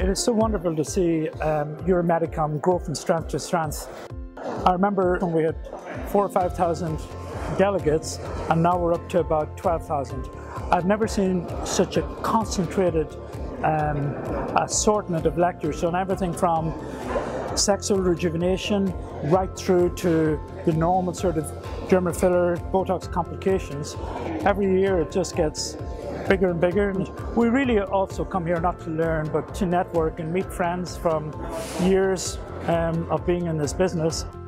It is so wonderful to see Euromedicom grow from strength to strength. I remember when we had 4,000 or 5,000 delegates, and now we're up to about 12,000. I've never seen such a concentrated assortment of lectures on everything from sexual rejuvenation right through to the normal sort of dermal filler, Botox complications. Every year it just gets bigger and bigger. And we really also come here not to learn, but to network and meet friends from years of being in this business.